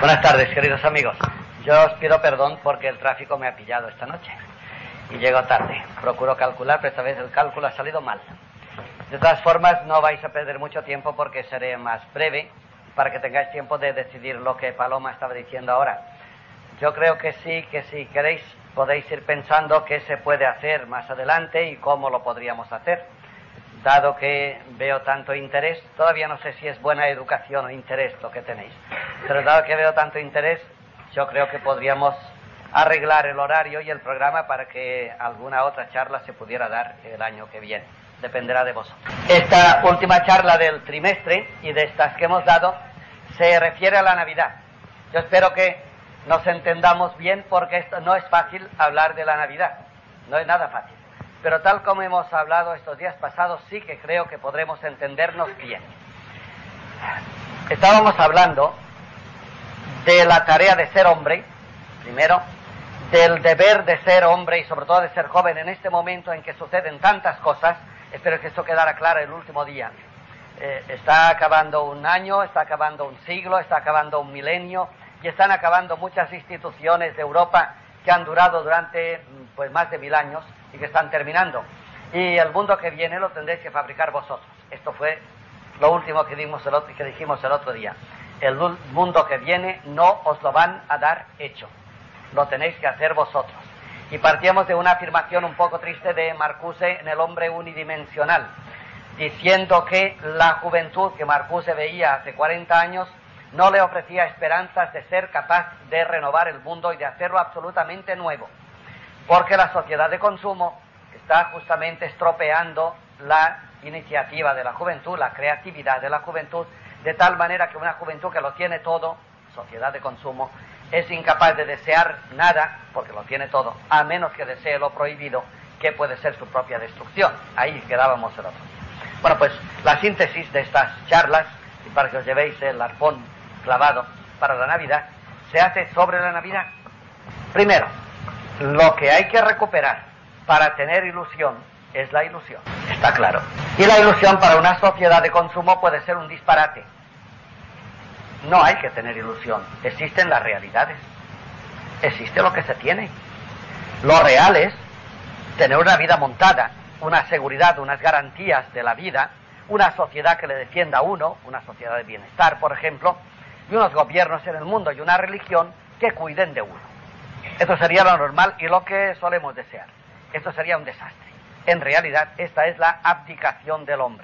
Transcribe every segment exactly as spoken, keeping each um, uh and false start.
Buenas tardes, queridos amigos. Yo os pido perdón porque el tráfico me ha pillado esta noche y llego tarde. Procuro calcular, pero esta vez el cálculo ha salido mal. De todas formas, no vais a perder mucho tiempo porque seré más breve para que tengáis tiempo de decidir lo que Paloma estaba diciendo ahora. Yo creo que sí, que si queréis podéis ir pensando qué se puede hacer más adelante y cómo lo podríamos hacer. Dado que veo tanto interés, todavía no sé si es buena educación o interés lo que tenéis, pero dado que veo tanto interés, yo creo que podríamos arreglar el horario y el programa para que alguna otra charla se pudiera dar el año que viene. Dependerá de vosotros. Esta última charla del trimestre y de estas que hemos dado se refiere a la Navidad. Yo espero que nos entendamos bien porque esto no es fácil hablar de la Navidad, no es nada fácil. Pero tal como hemos hablado estos días pasados, sí que creo que podremos entendernos bien. Estábamos hablando de la tarea de ser hombre, primero, del deber de ser hombre y sobre todo de ser joven en este momento en que suceden tantas cosas. Espero que esto quedara claro el último día. Eh, está acabando un año, está acabando un siglo, está acabando un milenio y están acabando muchas instituciones de Europa que han durado durante pues más de mil años y que están terminando. Y el mundo que viene lo tendréis que fabricar vosotros. Esto fue lo último que, dimos el otro, que dijimos el otro día. El mundo que viene no os lo van a dar hecho. Lo tenéis que hacer vosotros. Y partíamos de una afirmación un poco triste de Marcuse en El hombre unidimensional, diciendo que la juventud que Marcuse veía hace cuarenta años no le ofrecía esperanzas de ser capaz de renovar el mundo y de hacerlo absolutamente nuevo. Porque la sociedad de consumo está justamente estropeando la iniciativa de la juventud, la creatividad de la juventud, de tal manera que una juventud que lo tiene todo, sociedad de consumo, es incapaz de desear nada, porque lo tiene todo, a menos que desee lo prohibido, que puede ser su propia destrucción. Ahí quedábamos el otro día. Bueno, pues la síntesis de estas charlas, y para que os llevéis el arpón clavado para la Navidad, se hace sobre la Navidad. Primero, lo que hay que recuperar para tener ilusión es la ilusión, está claro. Y la ilusión para una sociedad de consumo puede ser un disparate. No hay que tener ilusión, existen las realidades, existe lo que se tiene. Lo real es tener una vida montada, una seguridad, unas garantías de la vida, una sociedad que le defienda a uno, una sociedad de bienestar, por ejemplo, y unos gobiernos en el mundo y una religión que cuiden de uno. Esto sería lo normal y lo que solemos desear. Esto sería un desastre. En realidad, esta es la abdicación del hombre.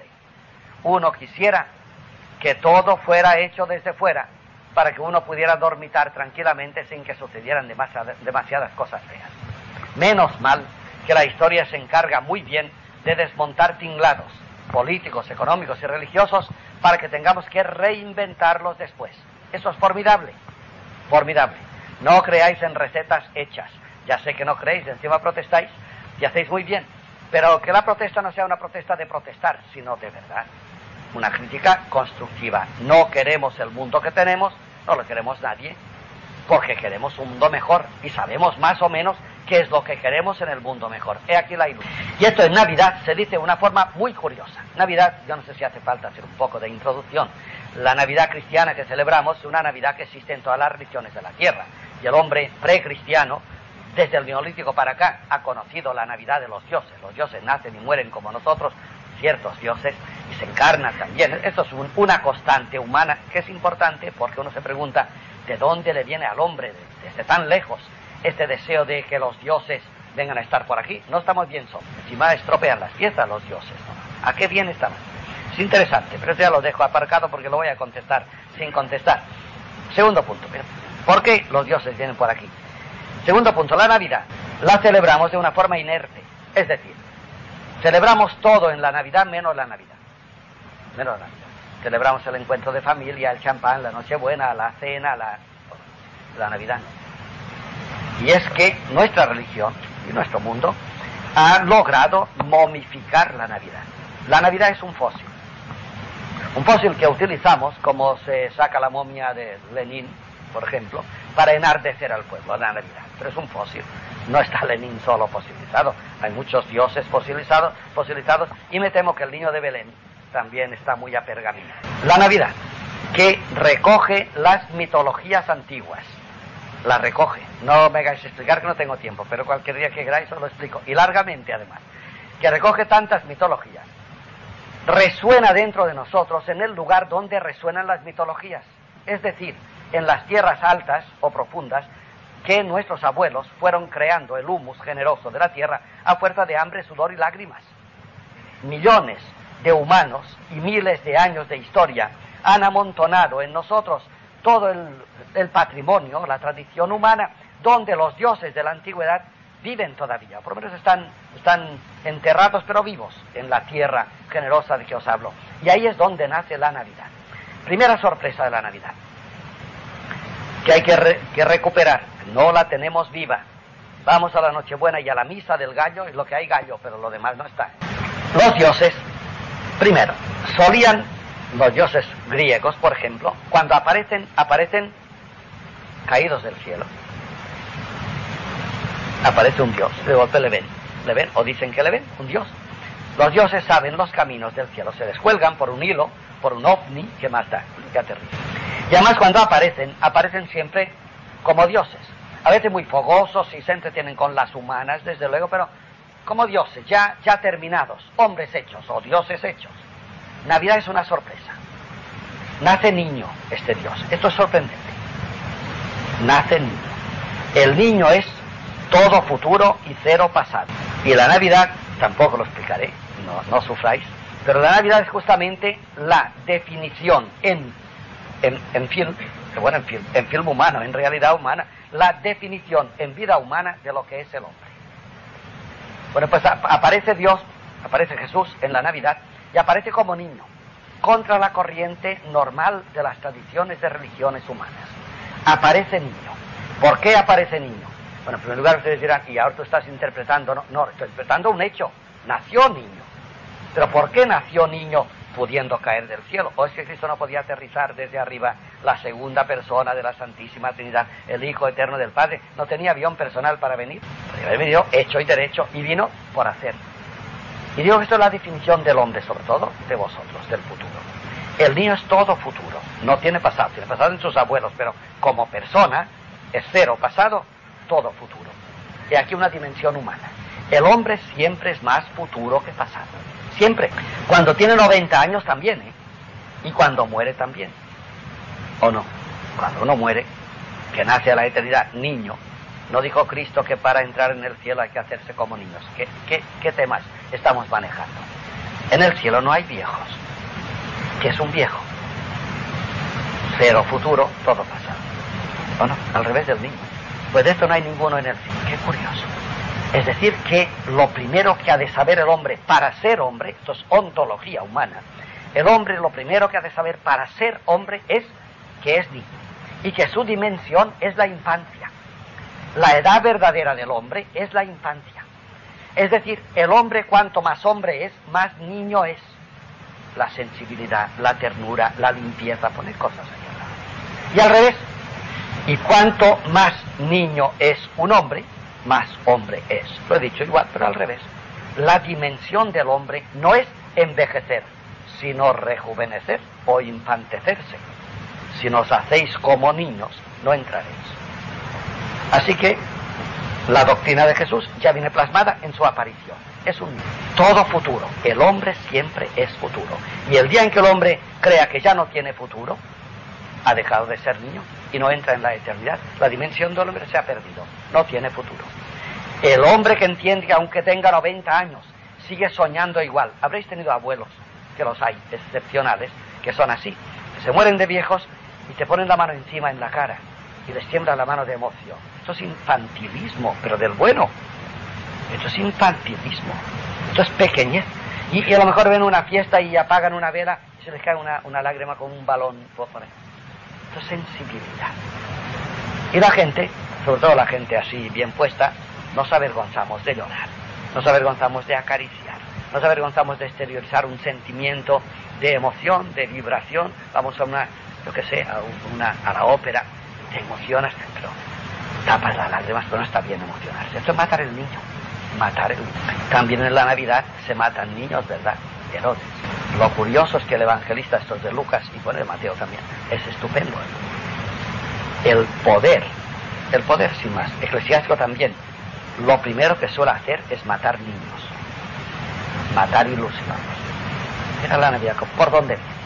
Uno quisiera que todo fuera hecho desde fuera para que uno pudiera dormitar tranquilamente sin que sucedieran demasiadas, demasiadas cosas feas. Menos mal que la historia se encarga muy bien de desmontar tinglados políticos, económicos y religiosos para que tengamos que reinventarlos después. Eso es formidable, formidable. No creáis en recetas hechas. Ya sé que no creéis, encima protestáis y hacéis muy bien. Pero que la protesta no sea una protesta de protestar, sino de verdad. Una crítica constructiva. No queremos el mundo que tenemos, no lo queremos nadie, porque queremos un mundo mejor y sabemos más o menos qué es lo que queremos en el mundo mejor. He aquí la ilusión. Y esto en Navidad se dice de una forma muy curiosa. Navidad, yo no sé si hace falta hacer un poco de introducción. La Navidad cristiana que celebramos es una Navidad que existe en todas las religiones de la tierra. Y el hombre precristiano, desde el Neolítico para acá, ha conocido la Navidad de los dioses. Los dioses nacen y mueren como nosotros, ciertos dioses, y se encarnan también. Esto es un, una constante humana que es importante porque uno se pregunta de dónde le viene al hombre desde tan lejos este deseo de que los dioses vengan a estar por aquí. No estamos bien solos. Encima estropean las fiestas los dioses, ¿no? ¿A qué bien estamos? Es interesante, pero eso ya lo dejo aparcado porque lo voy a contestar sin contestar. Segundo punto, ¿por qué los dioses vienen por aquí? Segundo punto, la Navidad la celebramos de una forma inerte, es decir, celebramos todo en la Navidad menos la Navidad, menos la Navidad. Celebramos el encuentro de familia, el champán, la Nochebuena, la cena, la, la Navidad. Y es que nuestra religión y nuestro mundo han logrado momificar la Navidad. La Navidad es un fósil. Un fósil que utilizamos, como se saca la momia de Lenin, por ejemplo, para enardecer al pueblo, la Navidad. Pero es un fósil. No está Lenin solo fosilizado. Hay muchos dioses fosilizados, fosilizados y me temo que el niño de Belén también está muy apergaminado. La Navidad que recoge las mitologías antiguas. Las recoge. No me hagáis explicar que no tengo tiempo, pero cualquier día que queráis os lo explico. Y largamente además. Que recoge tantas mitologías. Resuena dentro de nosotros en el lugar donde resuenan las mitologías. Es decir, en las tierras altas o profundas que nuestros abuelos fueron creando el humus generoso de la tierra a fuerza de hambre, sudor y lágrimas. Millones de humanos y miles de años de historia han amontonado en nosotros todo el, el patrimonio, la tradición humana, donde los dioses de la antigüedad viven todavía, por lo menos están, están enterrados pero vivos en la tierra generosa de que os hablo. Y ahí es donde nace la Navidad. Primera sorpresa de la Navidad, que hay que, re, que recuperar, no la tenemos viva. Vamos a la Nochebuena y a la misa del gallo, es lo que hay gallo, pero lo demás no está. Los dioses, primero, solían, los dioses griegos, por ejemplo, cuando aparecen, aparecen caídos del cielo. Aparece un dios, de golpe le ven, le ven, o dicen que le ven, un dios. Los dioses saben los caminos del cielo, se descuelgan por un hilo, por un ovni, que más da, que aterriza. Y además cuando aparecen, aparecen siempre como dioses. A veces muy fogosos y se entretienen con las humanas, desde luego, pero como dioses, ya, ya terminados, hombres hechos o dioses hechos. Navidad es una sorpresa. Nace niño este dios, esto es sorprendente. Nace niño. El niño es todo futuro y cero pasado. Y la Navidad, tampoco lo explicaré, no, no sufráis, pero la Navidad es justamente la definición en, en, en film, bueno, en film, en film humano, en realidad humana, la definición en vida humana de lo que es el hombre. Bueno, pues aparece Dios, aparece Jesús en la Navidad, y aparece como niño, contra la corriente normal de las tradiciones de religiones humanas. Aparece niño. ¿Por qué aparece niño? Bueno, en primer lugar ustedes dirán, y ahora tú estás interpretando, no, no, estoy interpretando un hecho, nació niño. Pero ¿por qué nació niño pudiendo caer del cielo? ¿O es que Cristo no podía aterrizar desde arriba, la segunda persona de la Santísima Trinidad, el Hijo Eterno del Padre? ¿No tenía avión personal para venir? Podría haber venido hecho y derecho, y vino por hacer. Y digo que esto es la definición del hombre, sobre todo de vosotros, del futuro. El niño es todo futuro, no tiene pasado, tiene pasado en sus abuelos, pero como persona es cero pasado, todo futuro. Y aquí una dimensión humana. El hombre siempre es más futuro que pasado. Siempre. Cuando tiene noventa años también, ¿eh? Y cuando muere también. ¿O no? Cuando uno muere, que nace a la eternidad, niño, ¿no dijo Cristo que para entrar en el cielo hay que hacerse como niños? ¿Qué, qué, qué temas estamos manejando? En el cielo no hay viejos. ¿Qué es un viejo? Cero futuro, todo pasado. ¿O no? Al revés del niño. Pues de esto no hay ninguno en el cielo. Qué curioso. Es decir, que lo primero que ha de saber el hombre para ser hombre, esto es ontología humana, el hombre lo primero que ha de saber para ser hombre es que es niño y que su dimensión es la infancia. La edad verdadera del hombre es la infancia. Es decir, el hombre cuanto más hombre es, más niño es. La sensibilidad, la ternura, la limpieza, poner cosas aquí al lado. Y al revés. Y cuanto más niño es un hombre, más hombre es. Lo he dicho igual, pero al revés. La dimensión del hombre no es envejecer, sino rejuvenecer o infantecerse. Si nos hacéis como niños, no entraréis. Así que la doctrina de Jesús ya viene plasmada en su aparición. Es un niño. Todo futuro. El hombre siempre es futuro. Y el día en que el hombre crea que ya no tiene futuro, ha dejado de ser niño y no entra en la eternidad. La dimensión del hombre se ha perdido. No tiene futuro. El hombre que entiende que aunque tenga noventa años, sigue soñando igual. Habréis tenido abuelos, que los hay, excepcionales, que son así. Que se mueren de viejos y te ponen la mano encima en la cara y les tiembla la mano de emoción. Esto es infantilismo, pero del bueno. Esto es infantilismo. Esto es pequeñez. Y, y a lo mejor ven una fiesta y apagan una vela y se les cae una, una lágrima con un balón. Esto es sensibilidad. Y la gente, sobre todo la gente así bien puesta, nos avergonzamos de llorar, nos avergonzamos de acariciar, nos avergonzamos de exteriorizar un sentimiento de emoción, de vibración. Vamos a una, yo qué sé, a, una, a la ópera, te emocionas, pero tapas las lágrimas, pero no está bien emocionarse. Esto es matar el niño, matar el niño. También en la Navidad se matan niños, ¿verdad? Herodes. Lo curioso es que el evangelista, estos de Lucas y por el Mateo también, es estupendo. El poder, el poder sin más, eclesiástico también, lo primero que suele hacer es matar niños, matar ilusiones. Mira la Navidad, ¿por dónde viene?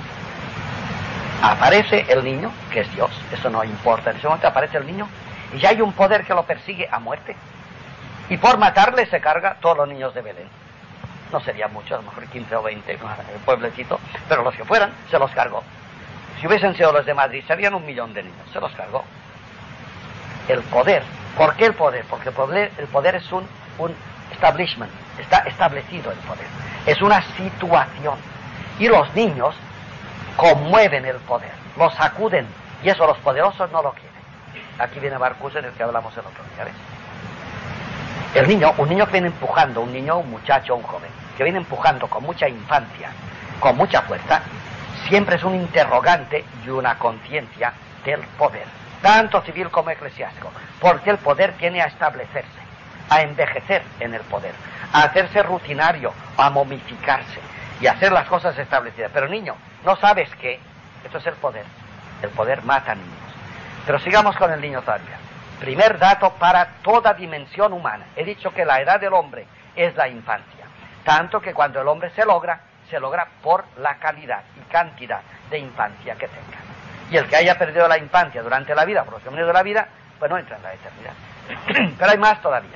Aparece el niño, que es Dios, eso no importa, en ese momento aparece el niño y ya hay un poder que lo persigue a muerte. Y por matarle se carga todos los niños de Belén. No serían muchos, a lo mejor quince o veinte, el pueblecito, pero los que fueran, se los cargó. Si hubiesen sido los de Madrid, serían un millón de niños, se los cargó. El poder, ¿por qué el poder? Porque el poder, el poder es un, un establishment, está establecido el poder. Es una situación. Y los niños conmueven el poder, lo sacuden, y eso los poderosos no lo quieren. Aquí viene Marcus, en el que hablamos el otro día, ¿ves? El niño, un niño que viene empujando, un niño, un muchacho, un joven, que viene empujando con mucha infancia, con mucha fuerza, siempre es un interrogante y una conciencia del poder, tanto civil como eclesiástico, porque el poder tiene a establecerse, a envejecer en el poder, a hacerse rutinario, a momificarse y a hacer las cosas establecidas. Pero niño, no sabes qué, esto es el poder, el poder mata a niños. Pero sigamos con el niño todavía. Primer dato para toda dimensión humana. He dicho que la edad del hombre es la infancia. Tanto que cuando el hombre se logra, se logra por la calidad y cantidad de infancia que tenga. Y el que haya perdido la infancia durante la vida, por los caminos de la vida, pues no entra en la eternidad. Pero hay más todavía.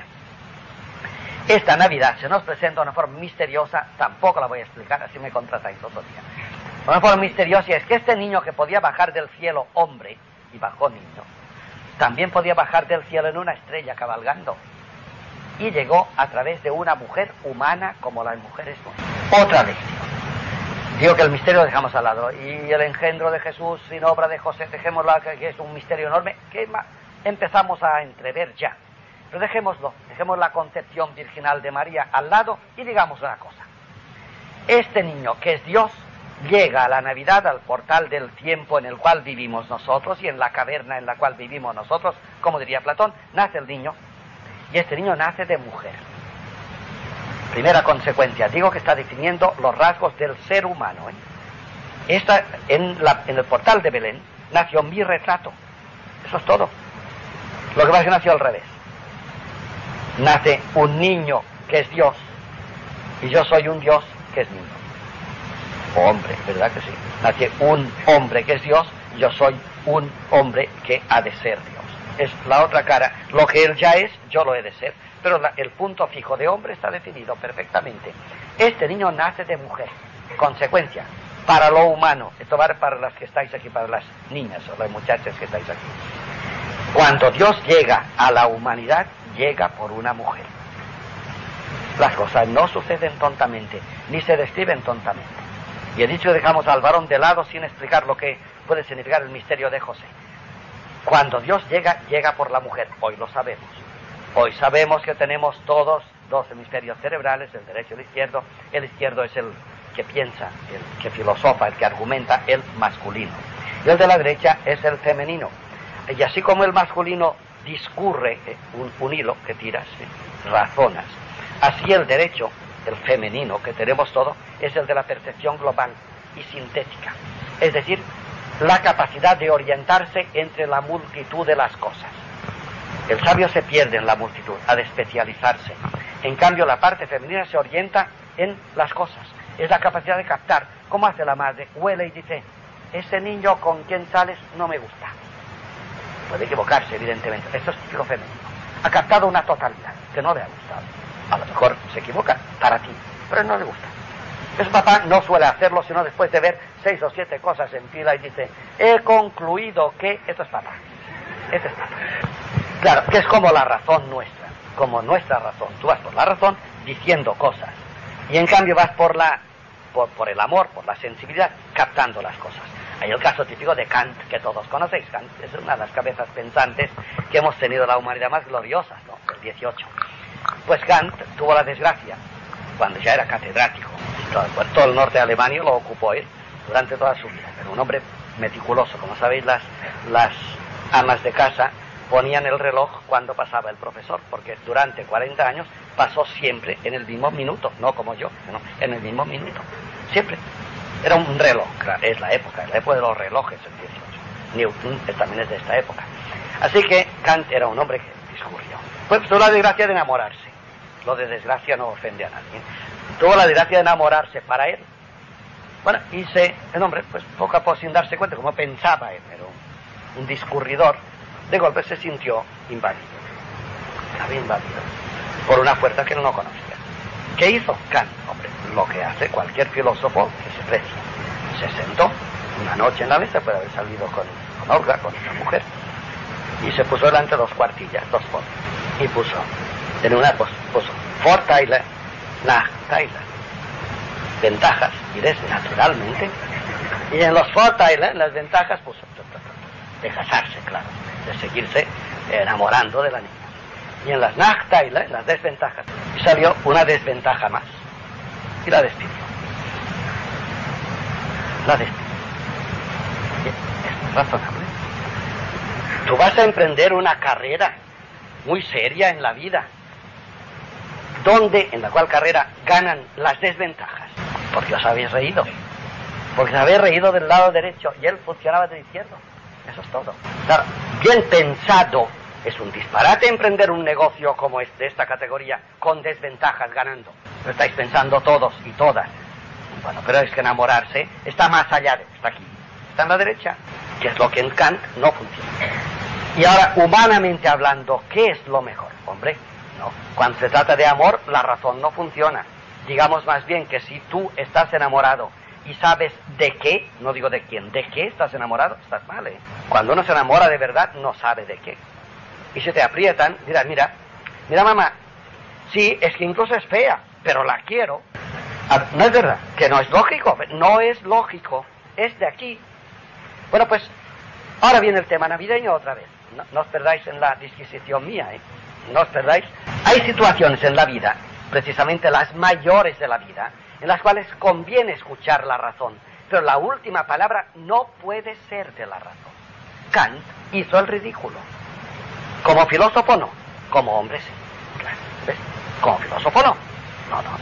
Esta Navidad se nos presenta de una forma misteriosa, tampoco la voy a explicar, así me contratáis otro día. De una forma misteriosa, y es que este niño que podía bajar del cielo hombre, y bajó niño, también podía bajar del cielo en una estrella cabalgando. Y llegó a través de una mujer humana como las mujeres nuestras. Otra lección. Digo que el misterio lo dejamos al lado. Y el engendro de Jesús sin obra de José, dejémoslo, que es un misterio enorme, que empezamos a entrever ya. Pero dejémoslo, dejemos la concepción virginal de María al lado y digamos una cosa. Este niño, que es Dios, llega a la Navidad, al portal del tiempo en el cual vivimos nosotros y en la caverna en la cual vivimos nosotros, como diría Platón, nace el niño, y este niño nace de mujer. Primera consecuencia, digo que está definiendo los rasgos del ser humano. ¿eh? Esta, en, la, en el portal de Belén nació mi retrato, eso es todo. Lo que pasa es que nació al revés. Nace un niño que es Dios, y yo soy un Dios que es niño. Hombre, ¿verdad que sí? Nace un hombre que es Dios, yo soy un hombre que ha de ser Dios. Es la otra cara. Lo que él ya es, yo lo he de ser. Pero la, el punto fijo de hombre está definido perfectamente. Este niño nace de mujer. Consecuencia, para lo humano, esto vale para las que estáis aquí, para las niñas o las muchachas que estáis aquí. Cuando Dios llega a la humanidad, llega por una mujer. Las cosas no suceden tontamente, ni se describen tontamente. Y he dicho que dejamos al varón de lado sin explicar lo que puede significar el misterio de José. Cuando Dios llega, llega por la mujer. Hoy lo sabemos. Hoy sabemos que tenemos todos dos hemisferios cerebrales, el derecho y el izquierdo. El izquierdo es el que piensa, el que filosofa, el que argumenta, el masculino. Y el de la derecha es el femenino. Y así como el masculino discurre eh, un, un hilo que tiras, eh, razonas, así el derecho, el femenino que tenemos todo, es el de la percepción global y sintética. Es decir, la capacidad de orientarse entre la multitud de las cosas. El sabio se pierde en la multitud, ha de especializarse. En cambio, la parte femenina se orienta en las cosas. Es la capacidad de captar. ¿Cómo hace la madre? Huele y dice, ese niño con quien sales no me gusta. Puede equivocarse, evidentemente. Esto es típico femenino. Ha captado una totalidad que no le ha gustado. A lo mejor se equivoca para ti, pero no le gusta. Ese papá no suele hacerlo, sino después de ver seis o siete cosas en fila y dice, he concluido que esto es papá. Este es papá. Claro, que es como la razón nuestra, como nuestra razón. Tú vas por la razón diciendo cosas, y en cambio vas por la, por, por el amor, por la sensibilidad, captando las cosas. Hay el caso típico de Kant, que todos conocéis. Kant es una de las cabezas pensantes que hemos tenido la humanidad más gloriosas, ¿no? El dieciocho. Pues Kant tuvo la desgracia, cuando ya era catedrático, todo, todo el norte de Alemania lo ocupó él durante toda su vida. Era un hombre meticuloso. Como sabéis, las, las amas de casa ponían el reloj cuando pasaba el profesor, porque durante cuarenta años pasó siempre en el mismo minuto, no como yo, no, en el mismo minuto, siempre. Era un reloj, claro, es la época, la época de los relojes, el dieciocho. Newton también es de esta época. Así que Kant era un hombre que discurrió. Pues tuvo la desgracia de enamorarse. Lo de desgracia no ofende a nadie. Tuvo la desgracia de enamorarse para él. Bueno, y se, el hombre, pues poco a poco, sin darse cuenta, como pensaba él, era un, un discurridor, de golpe se sintió invadido. Estaba invadido por una fuerza que él no conocía. ¿Qué hizo Kant? Hombre, lo que hace cualquier filósofo que se precie. Se sentó una noche en la mesa, puede haber salido con, con Olga, con esa mujer, y se puso delante dos cuartillas, dos fotos, y puso, en una puso, puso Vorteile, Nachteile, ventajas y des, naturalmente, y en los Vorteile, las ventajas, puso de casarse, claro, de seguirse enamorando de la niña. Y en las Nachteile, en las desventajas, salió una desventaja más, y la despidió. La despidió. Es razonable. Tú vas a emprender una carrera muy seria en la vida, donde, en la cual carrera ganan las desventajas, porque os habéis reído, porque os habéis reído del lado derecho y él funcionaba del izquierdo. Eso es todo. Claro, bien pensado, es un disparate emprender un negocio como este, de esta categoría, con desventajas ganando. Lo estáis pensando todos y todas. Bueno, pero es que enamorarse está más allá de, está aquí, está en la derecha, que es lo que en Kant no funciona. Y ahora, humanamente hablando, ¿qué es lo mejor? Hombre, no. Cuando se trata de amor, la razón no funciona. Digamos más bien que si tú estás enamorado y sabes de qué, no digo de quién, de qué estás enamorado, estás mal, ¿eh? Cuando uno se enamora de verdad, no sabe de qué. Y si te aprietan, dirás, mira, mira mamá, sí, es que incluso es fea, pero la quiero. No es verdad, que no es lógico, no es lógico, es de aquí. Bueno, pues, ahora viene el tema navideño otra vez. No, no os perdáis en la disquisición mía, ¿eh? No os perdáis. Hay situaciones en la vida, precisamente las mayores de la vida, en las cuales conviene escuchar la razón, pero la última palabra no puede ser de la razón. Kant hizo el ridículo. Como filósofo no, como hombre sí. Claro, ¿ves? Como filósofo no. No, no.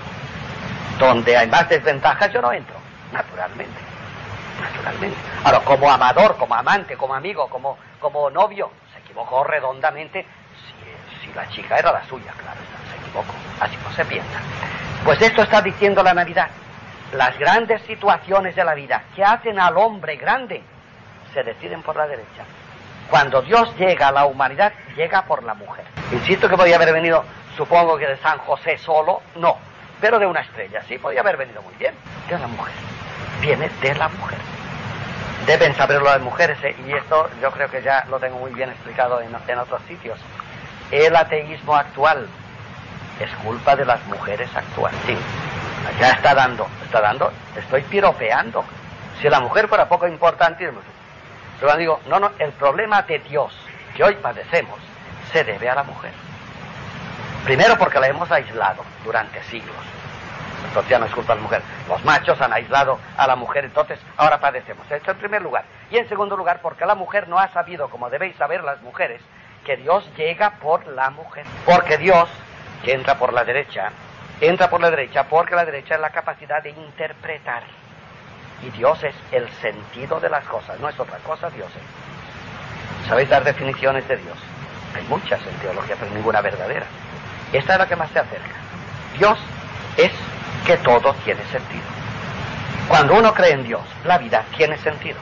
Donde hay más desventajas yo no entro, naturalmente. Naturalmente. Ahora, como amador, como amante, como amigo, como, como novio, se equivocó redondamente si, si la chica era la suya, claro, se equivocó. Así no se piensa. Pues esto está diciendo la Navidad. Las grandes situaciones de la vida que hacen al hombre grande se deciden por la derecha. Cuando Dios llega a la humanidad, llega por la mujer. Insisto que podía haber venido, supongo que de San José solo, no, pero de una estrella, sí, podía haber venido muy bien, de la mujer. Viene de la mujer. Deben saberlo las mujeres, ¿eh? Y esto yo creo que ya lo tengo muy bien explicado en, en otros sitios. El ateísmo actual es culpa de las mujeres actuales. Sí, ya está dando, está dando, estoy piropeando. Si la mujer fuera poco importante, pero digo, no, no, el problema de Dios que hoy padecemos se debe a la mujer. Primero porque la hemos aislado durante siglos. Entonces ya no es culpa de la mujer. Los machos han aislado a la mujer, entonces ahora padecemos. Esto en primer lugar. Y en segundo lugar, porque la mujer no ha sabido, como debéis saber las mujeres, que Dios llega por la mujer. Porque Dios, que entra por la derecha, entra por la derecha porque la derecha es la capacidad de interpretar. Y Dios es el sentido de las cosas, no es otra cosa, Dios es. ¿Sabéis dar definiciones de Dios? Hay muchas en teología, pero ninguna verdadera. Esta es la que más se acerca. Dios es que todo tiene sentido. Cuando uno cree en Dios, la vida tiene sentido.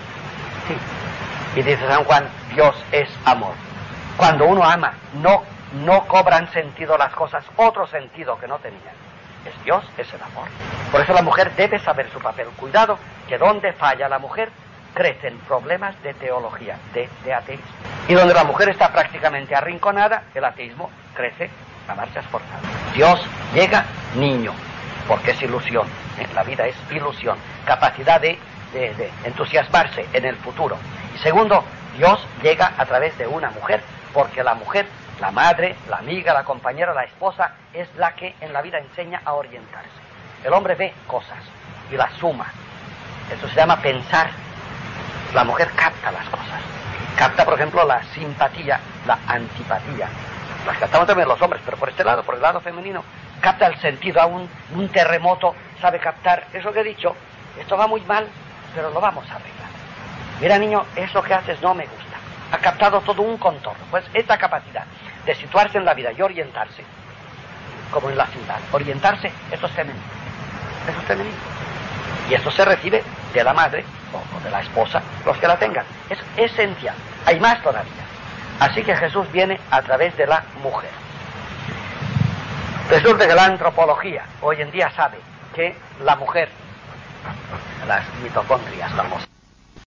Sí. Y dice San Juan, Dios es amor. Cuando uno ama, no, no cobran sentido las cosas, otro sentido que no tenían. Es Dios, es el amor. Por eso la mujer debe saber su papel. Cuidado, que donde falla la mujer, crecen problemas de teología, de, de ateísmo. Y donde la mujer está prácticamente arrinconada, el ateísmo crece a marchas forzadas. Dios llega niño, porque es ilusión. ¿eh? La vida es ilusión, capacidad de, de, de entusiasmarse en el futuro. Y segundo, Dios llega a través de una mujer, porque la mujer, la madre, la amiga, la compañera, la esposa, es la que en la vida enseña a orientarse. El hombre ve cosas y las suma. Eso se llama pensar. La mujer capta las cosas. Capta, por ejemplo, la simpatía, la antipatía. Las captamos también los hombres, pero por este lado, por el lado femenino, capta el sentido. A un, un terremoto sabe captar, eso que he dicho, esto va muy mal, pero lo vamos a arreglar. Mira, niño, eso que haces no me gusta. Ha captado todo un contorno. Pues esta capacidad de situarse en la vida y orientarse, como en la ciudad, orientarse, eso es femenino. Eso es femenino. Y esto se recibe de la madre o de la esposa, los que la tengan. Es esencial. Hay más todavía. Así que Jesús viene a través de la mujer. Resulta que la antropología hoy en día sabe que la mujer, las mitocondrias famosas,